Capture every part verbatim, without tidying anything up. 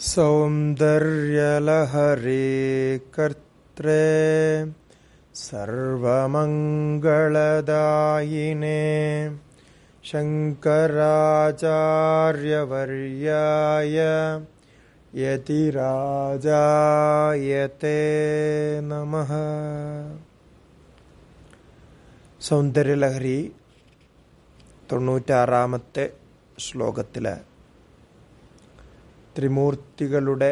സൗന്ദര്യലഹരേ കർത്രേ സർവമംഗളദായിനേ ശങ്കരാചാര്യവർയായ യതിരാജായതേ നമഃ. സൗന്ദര്യലഹരി തൊണ്ണൂറ്റാറാമത്തെ ശ്ലോകത്തില് ത്രിമൂർത്തികളുടെ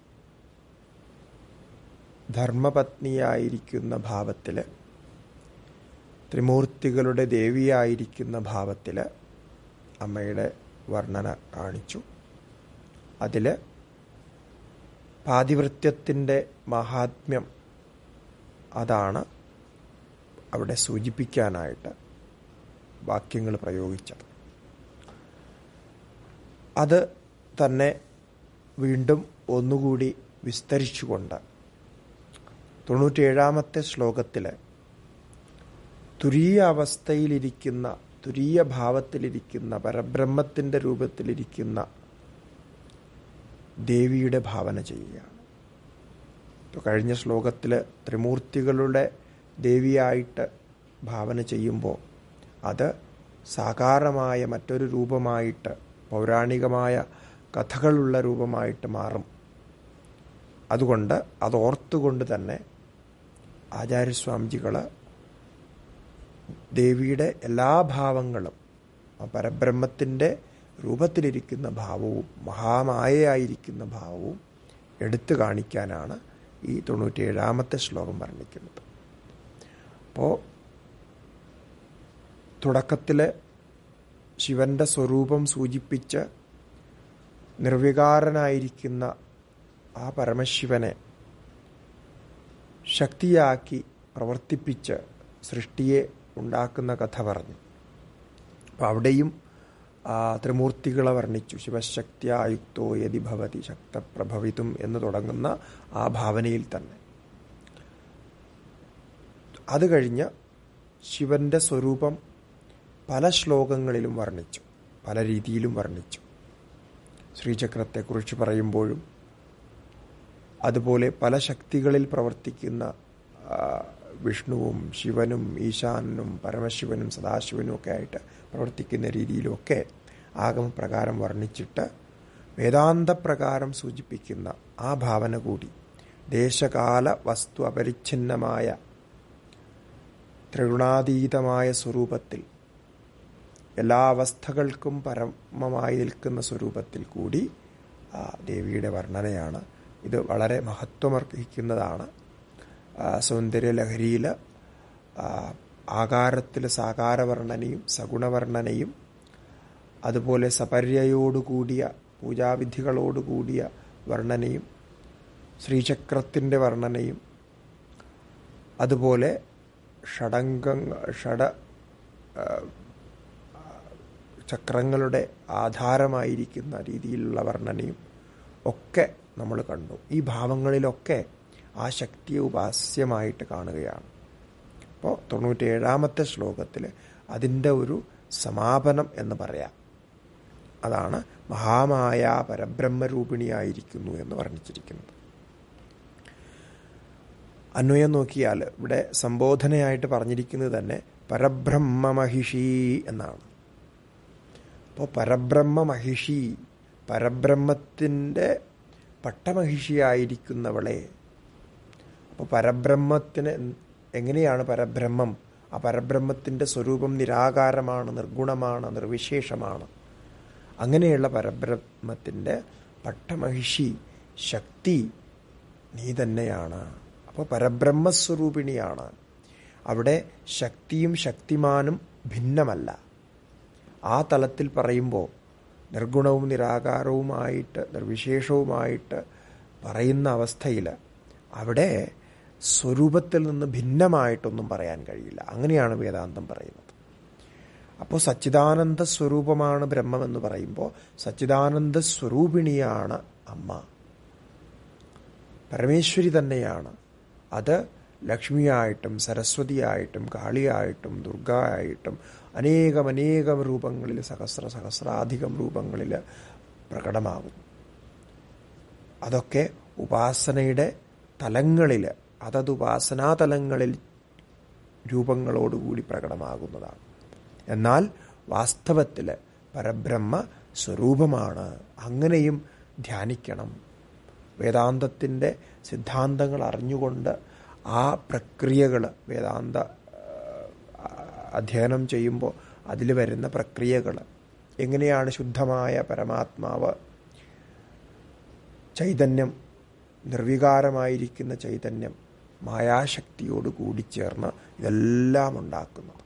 ധർമ്മപത്നിയായിരിക്കുന്ന ഭാവത്തിൽ, ത്രിമൂർത്തികളുടെ ദേവിയായിരിക്കുന്ന ഭാവത്തിൽ അമ്മയുടെ വർണ്ണന കാണിച്ചു. അതിൽ പാതിവൃത്യത്തിൻ്റെ മഹാത്മ്യം അതാണ് അവിടെ സൂചിപ്പിക്കാനായിട്ട് വാക്യങ്ങൾ പ്രയോഗിച്ചത്. അത് തന്നെ വീണ്ടും ഒന്നുകൂടി വിസ്തരിച്ചുകൊണ്ട് തൊണ്ണൂറ്റേഴാമത്തെ ശ്ലോകത്തിൽ തുരീയ അവസ്ഥയിലിരിക്കുന്ന, തുരീയ ഭാവത്തിലിരിക്കുന്ന, പരബ്രഹ്മത്തിൻ്റെ രൂപത്തിലിരിക്കുന്ന ദേവിയുടെ ഭാവന ചെയ്യുകയാണ്. കഴിഞ്ഞ ശ്ലോകത്തിൽ ത്രിമൂർത്തികളുടെ ദേവിയായിട്ട് ഭാവന ചെയ്യുമ്പോൾ അത് സാകാരമായ മറ്റൊരു രൂപമായിട്ട്, പൗരാണികമായ കഥകളുള്ള രൂപമായിട്ട് മാറും. അതുകൊണ്ട് അതോർത്തുകൊണ്ട് തന്നെ ആചാര്യസ്വാമിജികൾ ദേവിയുടെ എല്ലാ ഭാവങ്ങളും, പരബ്രഹ്മത്തിൻ്റെ രൂപത്തിലിരിക്കുന്ന ഭാവവും മഹാമായയായിരിക്കുന്ന ഭാവവും എടുത്തു കാണിക്കാനാണ് ഈ തൊണ്ണൂറ്റിയേഴാമത്തെ ശ്ലോകം വർണ്ണിക്കുന്നത്. അപ്പോൾ തുടക്കത്തിൽ ശിവന്റെ സ്വരൂപം സൂചിപ്പിച്ച് നിർവികാരനായിരിക്കുന്ന ആ പരമശിവനെ ശക്തിയാക്കി പ്രവർത്തിപ്പിച്ച് സൃഷ്ടിയെ ഉണ്ടാക്കുന്ന കഥ പറഞ്ഞു. അപ്പം അവിടെയും ത്രിമൂർത്തികളെ വർണ്ണിച്ചു. ശിവശക്തിയായുക്തോ യതി ഭവതി ശക്തപ്രഭവിതും എന്ന് തുടങ്ങുന്ന ആ ഭാവനയിൽ തന്നെ. അത് കഴിഞ്ഞ് ശിവന്റെ സ്വരൂപം പല ശ്ലോകങ്ങളിലും വർണ്ണിച്ചു, പല രീതിയിലും വർണ്ണിച്ചു. ശ്രീചക്രത്തെക്കുറിച്ച് പറയുമ്പോഴും അതുപോലെ പല ശക്തികളിൽ പ്രവർത്തിക്കുന്ന വിഷ്ണുവും ശിവനും ഈശാനും പരമശിവനും സദാശിവനും ഒക്കെ ആയിട്ട് പ്രവർത്തിക്കുന്ന രീതിയിലുമൊക്കെ ആഗമപ്രകാരം വർണ്ണിച്ചിട്ട് വേദാന്തപ്രകാരം സൂചിപ്പിക്കുന്ന ആ ഭാവന കൂടി ദേശകാല വസ്തു അപരിച്ഛിന്നമായ ത്രിഗുണാതീതമായ സ്വരൂപത്തിൽ, എല്ലാ അവസ്ഥകൾക്കും പരമമായി നിൽക്കുന്ന സ്വരൂപത്തിൽ കൂടി ആ ദേവിയുടെ വർണ്ണനയാണ്. ഇത് വളരെ മഹത്വമർഹിക്കുന്നതാണ്. സൗന്ദര്യലഹരിയിൽ ആകാരത്തിൽ സാകാരവർണ്ണനയും സഗുണവർണ്ണനയും അതുപോലെ സപര്യയോടുകൂടിയ പൂജാവിധികളോടുകൂടിയ വർണ്ണനയും ശ്രീചക്രത്തിൻ്റെ വർണ്ണനയും അതുപോലെ ഷഡംഗ ഷഡ ചക്രങ്ങളുടെ ആധാരമായിരിക്കുന്ന രീതിയിലുള്ള വർണ്ണനയും ഒക്കെ നമ്മൾ കണ്ടു. ഈ ഭാവങ്ങളിലൊക്കെ ആ ശക്തിയെ ഉപാസ്യമായിട്ട് കാണുകയാണ്. അപ്പോൾ തൊണ്ണൂറ്റേഴാമത്തെ ശ്ലോകത്തിൽ അതിൻ്റെ ഒരു സമാപനം എന്ന് പറയാം. അതാണ് മഹാമായ പരബ്രഹ്മരൂപിണിയായിരിക്കുന്നു എന്ന് വർണ്ണിച്ചിരിക്കുന്നത്. അന്വയം നോക്കിയാൽ ഇവിടെ സംബോധനയായിട്ട് പറഞ്ഞിരിക്കുന്നത് തന്നെ പരബ്രഹ്മ മഹിഷി എന്നാണ്. അപ്പോൾ പരബ്രഹ്മ മഹിഷി, പരബ്രഹ്മത്തിൻ്റെ പട്ടമഹിഷിയായിരിക്കുന്നവളെ. അപ്പോൾ പരബ്രഹ്മത്തിന് എങ്ങനെയാണ് പരബ്രഹ്മം? ആ പരബ്രഹ്മത്തിൻ്റെ സ്വരൂപം നിരാകാരമാണ്, നിർഗുണമാണ്, നിർവിശേഷമാണ്. അങ്ങനെയുള്ള പരബ്രഹ്മത്തിൻ്റെ പട്ടമഹിഷി ശക്തി നീ തന്നെയാണ്. അപ്പോൾ പരബ്രഹ്മസ്വരൂപിണിയാണ്. അവിടെ ശക്തിയും ശക്തിമാനും ഭിന്നമല്ല. ആ തലത്തിൽ പറയുമ്പോൾ നിർഗുണവും നിരാകാരവുമായിട്ട് നിർവിശേഷവുമായിട്ട് പറയുന്ന അവസ്ഥയിൽ അവിടെ സ്വരൂപത്തിൽ നിന്ന് ഭിന്നമായിട്ടൊന്നും പറയാൻ കഴിയില്ല. അങ്ങനെയാണ് വേദാന്തം പറയുന്നത്. അപ്പോൾ സച്ചിദാനന്ദ സ്വരൂപമാണ് ബ്രഹ്മമെന്ന് പറയുമ്പോൾ സച്ചിദാനന്ദ സ്വരൂപിണിയാണ് അമ്മ, പരമേശ്വരി തന്നെയാണ്. അത് ലക്ഷ്മിയായിട്ടും സരസ്വതിയായിട്ടും കാളിയായിട്ടും ദുർഗയായിട്ടും അനേകം അനേകം രൂപങ്ങളിൽ, സഹസ്ര സഹസ്രാധികം രൂപങ്ങളിൽ പ്രകടമാകുന്നു. അതൊക്കെ ഉപാസനയുടെ തലങ്ങളിൽ, അതത് ഉപാസനാ തലങ്ങളിൽ രൂപങ്ങളോടുകൂടി പ്രകടമാകുന്നതാണ്. എന്നാൽ വാസ്തവത്തിൽ പരബ്രഹ്മ സ്വരൂപമാണ്. അങ്ങനെയും ധ്യാനിക്കണം. വേദാന്തത്തിൻ്റെ സിദ്ധാന്തങ്ങൾ അറിഞ്ഞുകൊണ്ട് ആ പ്രക്രിയകൾ, വേദാന്ത അധ്യയനം ചെയ്യുമ്പോൾ അതിൽ വരുന്ന പ്രക്രിയകൾ, എങ്ങനെയാണ് ശുദ്ധമായ പരമാത്മാവ് ചൈതന്യം, നിർവികാരമായിരിക്കുന്ന ചൈതന്യം മായാശക്തിയോട് കൂടിച്ചേർന്ന് ഇതെല്ലാം ഉണ്ടാക്കുന്നത്.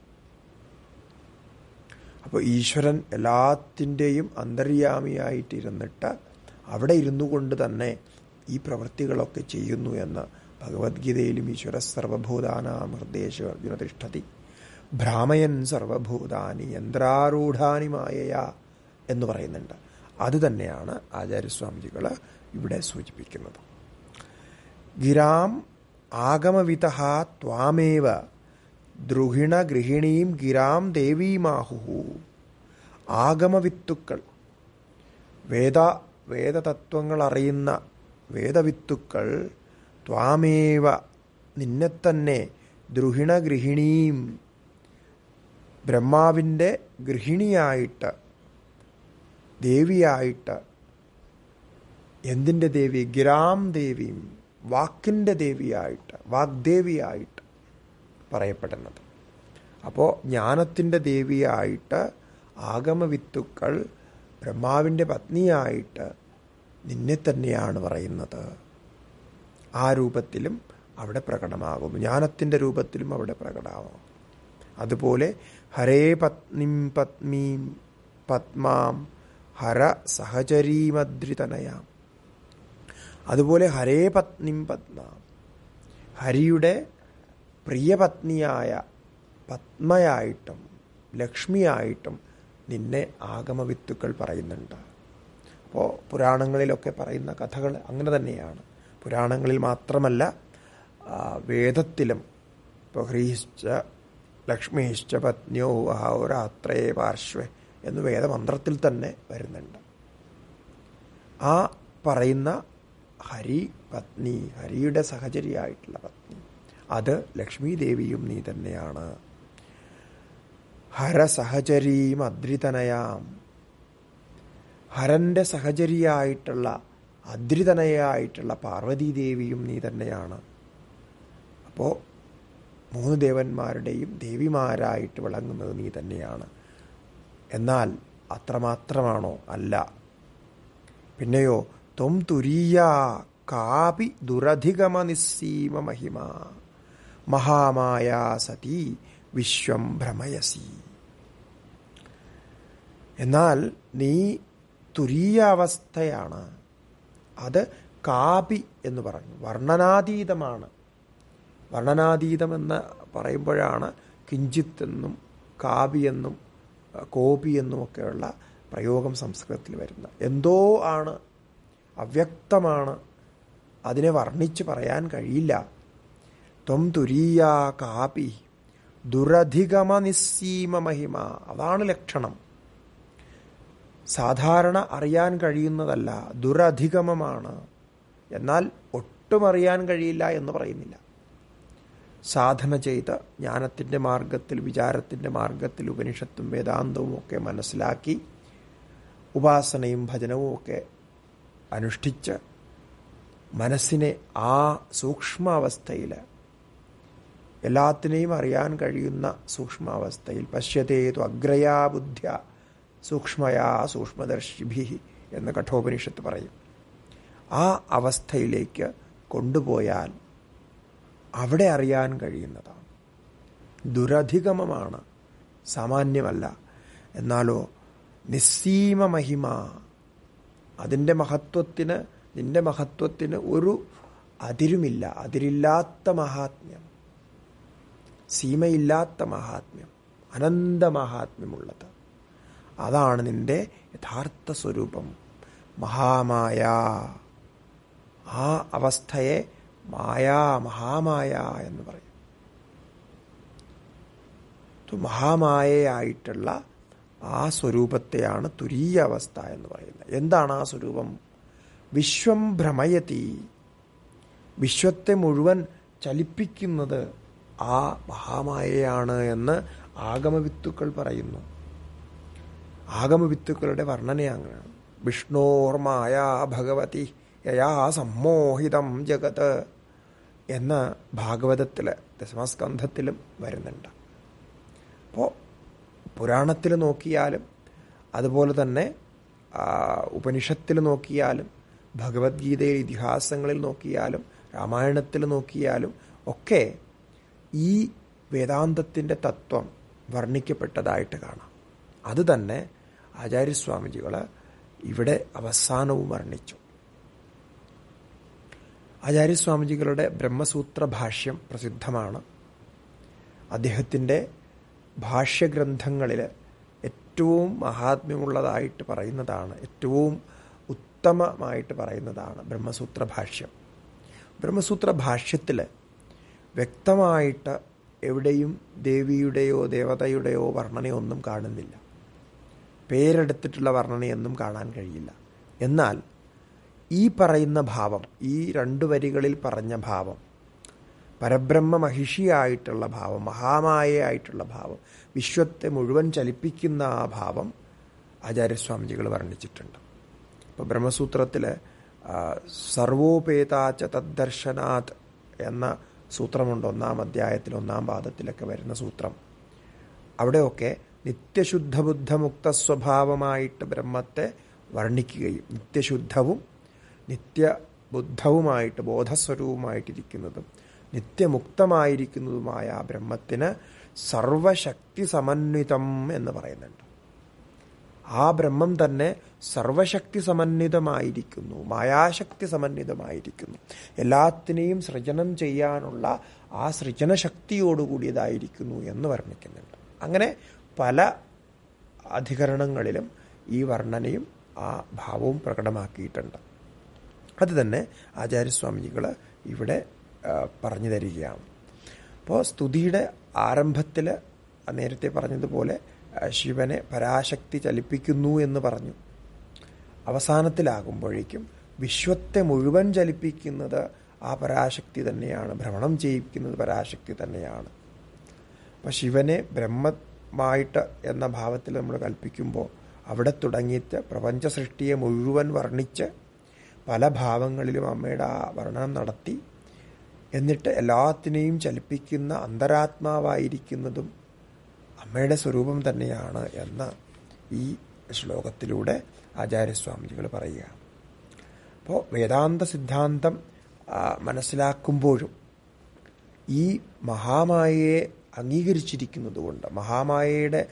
അപ്പോൾ ഈശ്വരൻ എല്ലാത്തിൻ്റെയും അന്തര്യാമിയായിട്ടിരുന്നിട്ട് അവിടെ ഇരുന്നു കൊണ്ട് തന്നെ ഈ പ്രവൃത്തികളൊക്കെ ചെയ്യുന്നു എന്ന് ഭഗവത്ഗീതയിലും ഈശ്വര സർവഭൂതാനാം ഹൃദയേഷു അർജുന തിഷ്ഠതി ഭ്രാമയൻ സർവഭൂതാനി യന്ത്രാരൂഢാനി മായയാ എന്ന് പറയുന്നുണ്ട്. അത് തന്നെയാണ് ആചാര്യസ്വാമിജികൾ ഇവിടെ സൂചിപ്പിക്കുന്നത്. ഗിരാം ആഗമവിതഃ ത്വാമേവ ദ്രുഹിണ ഗൃഹിണീം ഗിരാം ദേവീമാഹുഹു. ആഗമവിത്തുക്കൾ, വേദ വേദതത്വങ്ങൾ അറിയുന്ന വേദവിത്തുക്കൾ ത്വാമേവ നിന്നെ തന്നെ ദ്രുഹിണ ഗൃഹിണീം ബ്രഹ്മാവിൻ്റെ ഗൃഹിണിയായിട്ട്, ദേവിയായിട്ട്. എന്തിൻ്റെ ദേവി? ഗിരാം ദേവിയും, വാക്കിൻ്റെ ദേവിയായിട്ട്, വാഗ്ദേവിയായിട്ട് പറയപ്പെടുന്നത്. അപ്പോൾ ജ്ഞാനത്തിൻ്റെ ദേവിയായിട്ട് ആഗമവിത്തുക്കൾ ബ്രഹ്മാവിൻ്റെ പത്നിയായിട്ട് നിന്നെ തന്നെയാണ് പറയുന്നത്. ആ രൂപത്തിലും അവിടെ പ്രകടമാകും, ജ്ഞാനത്തിൻ്റെ രൂപത്തിലും അവിടെ പ്രകടമാകും. അതുപോലെ ഹരേ പത്നിം പത്മീം പത്മാം ഹര സഹചരീമദ്രിതനയാം. അതുപോലെ ഹരേ പത്നിം പത്മാം, ഹരിയുടെ പ്രിയപത്നിയായ പത്മയായിട്ടും ലക്ഷ്മിയായിട്ടും നിന്നെ ആഗമവിത്തുക്കൾ പറയുന്നുണ്ട്. അപ്പോൾ പുരാണങ്ങളിലൊക്കെ പറയുന്ന കഥകൾ അങ്ങനെ തന്നെയാണ്. പുരാണങ്ങളിൽ മാത്രമല്ല, വേദത്തിലും ഇപ്പോൾ ഹ്രീശ്ച ലക്ഷ്മീശ്ച പത്നിയോ അഹോരാത്രേ പാർശ്വേ എന്ന് വേദമന്ത്രത്തിൽ തന്നെ വരുന്നുണ്ട്. ആ പറയുന്ന ഹരി പത്നി, ഹരിയുടെ സഹചരിയായിട്ടുള്ള പത്നി, അത് ലക്ഷ്മി ദേവിയും നീ തന്നെയാണ്. ഹര സഹചരീം അദ്രിതനയാം, ഹരൻ്റെ സഹചരിയായിട്ടുള്ള അദ്രിതനയായിട്ടുള്ള പാർവതീദേവിയും നീ തന്നെയാണ്. അപ്പോൾ മൂന്ന് ദേവന്മാരുടെയും ദേവിമാരായിട്ട് വിളങ്ങുന്നത് നീ തന്നെയാണ്. എന്നാൽ അത്രമാത്രമാണോ? അല്ല. പിന്നെയോ ത്വം തുരീയ കാപി ദുരധിഗമ നിസ്സീമ മഹിമ മഹാമായാ സതി വിശ്വം ഭ്രമയസി. എന്നാൽ നീ തുരീയ അവസ്ഥയാണ്. അത് കാപി എന്ന് പറഞ്ഞു, വർണ്ണനാതീതമാണ്. വർണ്ണനാതീതമെന്ന് പറയുമ്പോഴാണ് കിഞ്ചിത്ത് എന്നും കാപി എന്നും കോപി എന്നുമൊക്കെയുള്ള പ്രയോഗം സംസ്കൃതത്തിൽ വരുന്നത്. എന്തോ ആണ്, അവ്യക്തമാണ്, അതിനെ വർണ്ണിച്ച് പറയാൻ കഴിയില്ല. ത്വം തുരീയ കാപി ദുരധിഗമ നിസ്സീമ മഹിമ, അതാണ് ലക്ഷണം. സാധാരണ അറിയാൻ കഴിയുന്നതല്ല, ദുരധിഗമമാണ്. എന്നാൽ ഒട്ടും അറിയാൻ കഴിയില്ല എന്ന് പറയുന്നില്ല. സാധന ചെയ്ത് ജ്ഞാനത്തിൻ്റെ മാർഗത്തിൽ, വിചാരത്തിൻ്റെ മാർഗത്തിൽ ഉപനിഷത്തും വേദാന്തവും ഒക്കെ മനസ്സിലാക്കി ഉപാസനയും ഭജനവും ഒക്കെ അനുഷ്ഠിച്ച് മനസ്സിനെ ആ സൂക്ഷ്മാവസ്ഥയിൽ, എല്ലാത്തിനെയും അറിയാൻ കഴിയുന്ന സൂക്ഷ്മാവസ്ഥയിൽ, പശ്യതേതു അഗ്രയാ ബുദ്ധ്യ സൂക്ഷ്മയാ സൂക്ഷ്മദർശിഭി എന്ന് കഠോപനിഷത്ത് പറയും. ആ അവസ്ഥയിലേക്ക് കൊണ്ടുപോയാൽ അവിടെ അറിയാൻ കഴിയുന്നതാണ്. ദുരധിഗമമാണ്, സാമാന്യമല്ല. എന്നാലോ നിസ്സീമ മഹിമ, അതിൻ്റെ മഹത്വത്തിന്, നിന്റെ മഹത്വത്തിന് ഒരു അതിരുമില്ല. അതിരില്ലാത്ത മഹാത്മ്യം, സീമയില്ലാത്ത മഹാത്മ്യം, അനന്ത മഹാത്മ്യമുള്ളത്. അതാണ് നിന്റെ യഥാർത്ഥ സ്വരൂപം, മഹാമായ. ആ അവസ്ഥയെ മായാ, മഹാമായ എന്ന് പറയും. മഹാമായയായിട്ടുള്ള ആ സ്വരൂപത്തെയാണ് തുരീയ അവസ്ഥ എന്ന് പറയുന്നത്. എന്താണ് ആ സ്വരൂപം? വിശ്വം ഭ്രമയതി, വിശ്വത്തെ മുഴുവൻ ചലിപ്പിക്കുന്നത് ആ മഹാമായയാണ് എന്ന് ആഗമവിത്തുക്കൾ പറയുന്നു. ആഗമവിത്തുക്കളുടെ വർണ്ണനയാണ്. വിഷ്ണോർമായ ഭഗവതി യയാ സമ്മോഹിതം ജഗത് എന്ന ഭാഗവതത്തിൽ ദശമസ്കന്ധത്തിലും വരുന്നുണ്ട്. അപ്പോൾ പുരാണത്തിൽ നോക്കിയാലും അതുപോലെ തന്നെ ഉപനിഷത്തിൽ നോക്കിയാലും ഭഗവത്ഗീതയിൽ ഇതിഹാസങ്ങളിൽ നോക്കിയാലും രാമായണത്തിൽ നോക്കിയാലും ഒക്കെ ഈ വേദാന്തത്തിൻ്റെ തത്വം വർണ്ണിക്കപ്പെട്ടതായിട്ട് കാണാം. അത് തന്നെ ആചാര്യസ്വാമിജികൾ ഇവിടെ അവസാനവും വർണ്ണിച്ചു. ആചാര്യസ്വാമിജികളുടെ ബ്രഹ്മസൂത്ര ഭാഷ്യം പ്രസിദ്ധമാണ്. അദ്ദേഹത്തിൻ്റെ ഭാഷ്യഗ്രന്ഥങ്ങളിൽ ഏറ്റവും മഹാത്മ്യമുള്ളതായിട്ട് പറയുന്നതാണ്, ഏറ്റവും ഉത്തമമായിട്ട് പറയുന്നതാണ് ബ്രഹ്മസൂത്ര ഭാഷ്യം. ബ്രഹ്മസൂത്ര ഭാഷ്യത്തിൽ വ്യക്തമായിട്ട് എവിടെയും ദേവിയുടെയോ ദേവതയുടെയോ വർണ്ണനയൊന്നും കാണുന്നില്ല. പേരെടുത്തിട്ടുള്ള വർണ്ണനയൊന്നും കാണാൻ കഴിയില്ല. എന്നാൽ ഈ പറയുന്ന ഭാവം, ഈ രണ്ടു വരികളിൽ പറഞ്ഞ ഭാവം, പരബ്രഹ്മ മഹിഷിയായിട്ടുള്ള ഭാവം, മഹാമായയായിട്ടുള്ള ഭാവം, വിശ്വത്തെ മുഴുവൻ ചലിപ്പിക്കുന്ന ആ ഭാവം ആചാര്യസ്വാമിജികൾ വർണ്ണിച്ചിട്ടുണ്ട്. ഇപ്പോൾ ബ്രഹ്മസൂത്രത്തിൽ സർവോപേതാച്ച തദ്ദർശനാത് എന്ന സൂത്രമുണ്ട്. ഒന്നാം അധ്യായത്തിൽ ഒന്നാം പാദത്തിലൊക്കെ വരുന്ന സൂത്രം. അവിടെയൊക്കെ നിത്യശുദ്ധബുദ്ധമുക്ത സ്വഭാവമായിട്ട് ബ്രഹ്മത്തെ വർണ്ണിക്കുകയും നിത്യശുദ്ധവും നിത്യബുദ്ധവുമായിട്ട് ബോധസ്വരൂപമായിട്ടിരിക്കുന്നതും നിത്യമുക്തമായിരിക്കുന്നതുമായ ആ ബ്രഹ്മത്തിന് സർവശക്തി സമന്വിതം എന്ന് പറയുന്നുണ്ട്. ആ ബ്രഹ്മം തന്നെ സർവശക്തി സമന്വിതമായിരിക്കുന്നു, മായാശക്തി സമന്വിതമായിരിക്കുന്നു. എല്ലാത്തിനെയും സൃജനം ചെയ്യാനുള്ള ആ സൃജനശക്തിയോടുകൂടിയതായിരിക്കുന്നു എന്ന് വർണ്ണിക്കുന്നുണ്ട്. അങ്ങനെ പല അധികരണങ്ങളിലും ഈ വർണ്ണനയും ആ ഭാവവും പ്രകടമാക്കിയിട്ടുണ്ട്. അത് തന്നെ ആചാര്യസ്വാമിജികൾ ഇവിടെ പറഞ്ഞു തരികയാണ്. അപ്പോൾ സ്തുതിയുടെ ആരംഭത്തിൽ നേരത്തെ പറഞ്ഞതുപോലെ ശിവനെ പരാശക്തി ചലിപ്പിക്കുന്നു എന്ന് പറഞ്ഞു. അവസാനത്തിലാകുമ്പോഴേക്കും വിശ്വത്തെ മുഴുവൻ ചലിപ്പിക്കുന്നത് ആ പരാശക്തി തന്നെയാണ്, ഭ്രമണം ചെയ്യിക്കുന്നത് പരാശക്തി തന്നെയാണ്. അപ്പം ശിവനെ ബ്രഹ്മമായിട്ട് എന്ന ഭാവത്തിൽ നമ്മൾ കൽപ്പിക്കുമ്പോൾ അവിടെ തുടങ്ങിയിട്ട് പ്രപഞ്ച സൃഷ്ടിയെ മുഴുവൻ വർണ്ണിച്ച് പല ഭാവങ്ങളിലും അമ്മയുടെ ആ വർണ്ണനം നടത്തി, എന്നിട്ട് എല്ലാത്തിനെയും ചലിപ്പിക്കുന്ന അന്തരാത്മാവായിരിക്കുന്നതും അമ്മയുടെ സ്വരൂപം തന്നെയാണ് എന്ന് ഈ ശ്ലോകത്തിലൂടെ ആചാര്യസ്വാമിജികൾ പറയുക. അപ്പോൾ വേദാന്ത സിദ്ധാന്തം മനസ്സിലാക്കുമ്പോഴും ഈ മഹാമായയെ അംഗീകരിച്ചിരിക്കുന്നതുകൊണ്ട്, മഹാമായയുടെ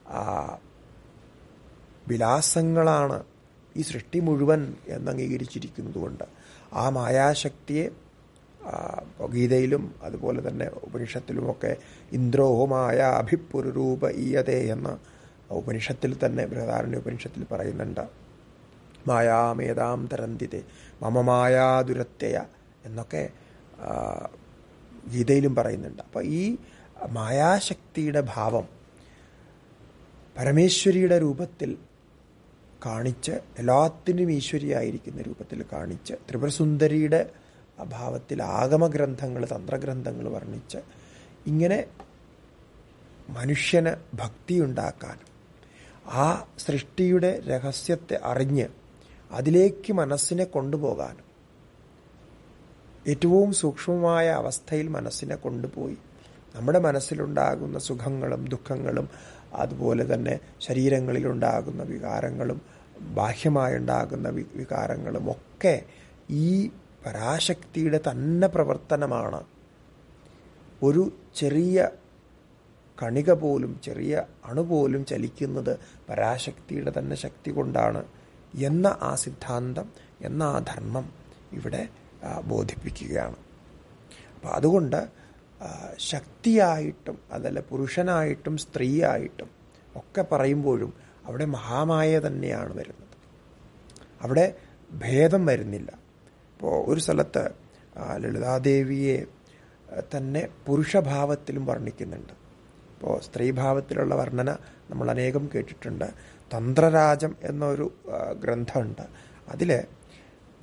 വിലാസങ്ങളാണ് ഈ സൃഷ്ടി മുഴുവൻ എന്ന് അംഗീകരിച്ചിരിക്കുന്നതുകൊണ്ട് ആ മായാശക്തിയെ ഗീതയിലും അതുപോലെ തന്നെ ഉപനിഷത്തിലുമൊക്കെ ഇന്ദ്രോഹമായ അഭിപുരൂപ ഈയതേ എന്ന ഉപനിഷത്തിൽ തന്നെ ബൃഹദാരണ്യ ഉപനിഷത്തിൽ പറയുന്നുണ്ട്. മായാമേതാം തരന്തിതെ മമ മായാദുരത്യയ എന്നൊക്കെ ഗീതയിലും പറയുന്നുണ്ട്. അപ്പോൾ ഈ മായാശക്തിയുടെ ഭാവം പരമേശ്വരിയുടെ രൂപത്തിൽ കാണിച്ച്, എല്ലാത്തിനും ഈശ്വരിയായിരിക്കുന്ന രൂപത്തിൽ കാണിച്ച്, ത്രിപുരസുന്ദരിയുടെ അഭാവത്തിൽ ആഗമഗ്രന്ഥങ്ങൾ തന്ത്രഗ്രന്ഥങ്ങൾ വർണ്ണിച്ച്, ഇങ്ങനെ മനുഷ്യന് ഭക്തിയുണ്ടാക്കാനും ആ സൃഷ്ടിയുടെ രഹസ്യത്തെ അറിഞ്ഞ് അതിലേക്ക് മനസ്സിനെ കൊണ്ടുപോകാനും, ഏറ്റവും സൂക്ഷ്മമായ അവസ്ഥയിൽ മനസ്സിനെ കൊണ്ടുപോയി നമ്മുടെ മനസ്സിലുണ്ടാകുന്ന സുഖങ്ങളും ദുഃഖങ്ങളും അതുപോലെ തന്നെ ശരീരങ്ങളിലുണ്ടാകുന്ന വികാരങ്ങളും ബാഹ്യമായുണ്ടാകുന്ന വി വികാരങ്ങളും ഒക്കെ ഈ പരാശക്തിയുടെ തന്നെ പ്രവർത്തനമാണ്. ഒരു ചെറിയ കണിക പോലും, ചെറിയ അണുപോലും ചലിക്കുന്നത് പരാശക്തിയുടെ തന്നെ ശക്തി കൊണ്ടാണ് എന്ന ആ സിദ്ധാന്തം, എന്ന ആ ധർമ്മം ഇവിടെ ബോധിപ്പിക്കുകയാണ്. അപ്പം അതുകൊണ്ട് ശക്തിയായിട്ടും അതല്ല പുരുഷനായിട്ടും സ്ത്രീയായിട്ടും ഒക്കെ പറയുമ്പോഴും അവിടെ മഹാമായ തന്നെയാണ് വരുന്നത്. അവിടെ ഭേദം വരുന്നില്ല. ഇപ്പോൾ ഒരു സ്ഥലത്ത് ലളിതാദേവിയെ തന്നെ പുരുഷഭാവത്തിലും വർണ്ണിക്കുന്നുണ്ട്. ഇപ്പോൾ സ്ത്രീഭാവത്തിലുള്ള വർണ്ണന നമ്മൾ അനേകം കേട്ടിട്ടുണ്ട്. തന്ത്രരാജം എന്നൊരു ഗ്രന്ഥമുണ്ട്. അതിൽ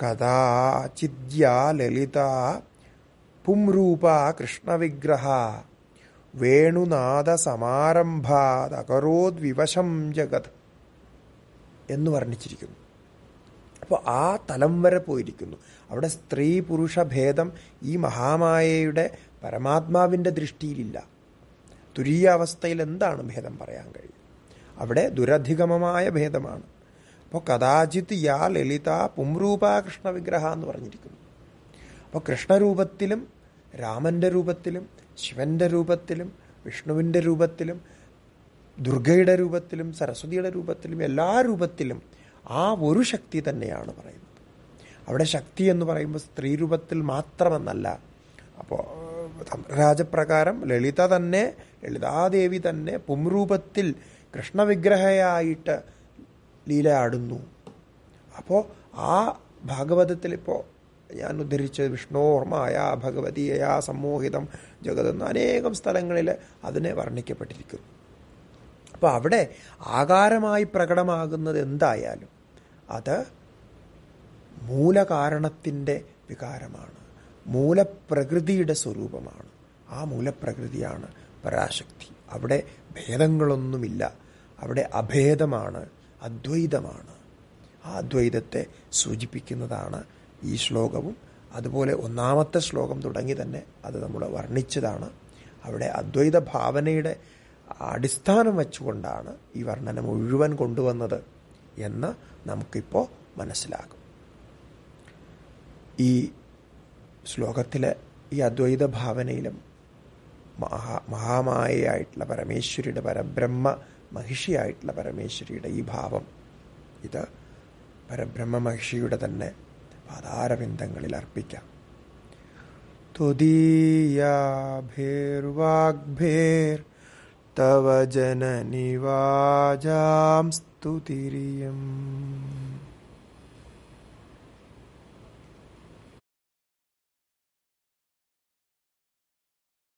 കഥാചിദ്യാ ലളിത പുംരൂപ കൃഷ്ണവിഗ്രഹ വേണുനാദ സമാരംഭാദകരോദ് വിവശം ജഗത് എന്ന് വർണ്ണിച്ചിരിക്കുന്നു. അപ്പോൾ ആ തലം വരെ പോയിരിക്കുന്നു. അവിടെ സ്ത്രീ പുരുഷ ഭേദം ഈ മഹാമായയുടെ പരമാത്മാവിൻ്റെ ദൃഷ്ടിയിലില്ല. തുരീയ അവസ്ഥയിൽ എന്താണ് ഭേദം പറയാൻ കഴിയും? അവിടെ ദുരധിഗമമായ ഭേദമാണ്. അപ്പോൾ കഥാചിത് യാ ലളിത പുംരൂപ കൃഷ്ണവിഗ്രഹ എന്ന് പറഞ്ഞിരിക്കുന്നു. അപ്പോൾ കൃഷ്ണരൂപത്തിലും രാമൻ്റെ രൂപത്തിലും ശിവന്റെ രൂപത്തിലും വിഷ്ണുവിൻ്റെ രൂപത്തിലും ദുർഗയുടെ രൂപത്തിലും സരസ്വതിയുടെ രൂപത്തിലും എല്ലാ രൂപത്തിലും ആ ഒരു ശക്തി തന്നെയാണ് പറയുന്നത്. അവിടെ ശക്തി എന്ന് പറയുമ്പോൾ സ്ത്രീ രൂപത്തിൽ മാത്രമെന്നല്ല. അപ്പോൾ രാജപ്രകാരം ലളിത തന്നെ, ലളിതാദേവി തന്നെ പുംരൂപത്തിൽ കൃഷ്ണവിഗ്രഹയായിട്ട് ലീലയാടുന്നു. അപ്പോൾ ആ ഭാഗവതത്തിൽ ഇപ്പോൾ ഞാൻ ഉദ്ധരിച്ചത് വിഷ്ണോർമായ ഭഗവതിയയാ സമ്മോഹിതം ജഗതെന്ന് അനേകം സ്ഥലങ്ങളിൽ അതിനെ വർണ്ണിക്കപ്പെട്ടിരിക്കുന്നു. അപ്പോൾ അവിടെ ആകാരമായി പ്രകടമാകുന്നത് എന്തായാലും അത് മൂലകാരണത്തിൻ്റെ വികാരമാണ്, മൂലപ്രകൃതിയുടെ സ്വരൂപമാണ്. ആ മൂലപ്രകൃതിയാണ് പരാശക്തി. അവിടെ ഭേദങ്ങളൊന്നുമില്ല. അവിടെ അഭേദമാണ്, അദ്വൈതമാണ്. ആ അദ്വൈതത്തെ സൂചിപ്പിക്കുന്നതാണ് ഈ ശ്ലോകവും. അതുപോലെ ഒന്നാമത്തെ ശ്ലോകം തുടങ്ങി തന്നെ അത് നമ്മൾ വർണ്ണിച്ചതാണ്. അവിടെ അദ്വൈത ഭാവനയുടെ അടിസ്ഥാനം വെച്ചുകൊണ്ടാണ് ഈ വർണ്ണന മുഴുവൻ കൊണ്ടുവന്നത് എന്ന് നമുക്കിപ്പോൾ മനസ്സിലാകും. ഈ ശ്ലോകത്തിലെ ഈ അദ്വൈത ഭാവനയിലും മഹാ മഹാമായയായിട്ടുള്ള പരമേശ്വരിയുടെ, പരബ്രഹ്മ മഹിഷിയായിട്ടുള്ള പരമേശ്വരിയുടെ ഈ ഭാവം, ഇത് പരബ്രഹ്മ മഹിഷിയുടെ തന്നെ പാതാരവിന്ദങ്ങളിൽ അർപ്പിക്കാം. ത്വദീയാഭിർവാഗ്ഭിർ തവ ജനനി വാചാം സ്തുതിരിയം.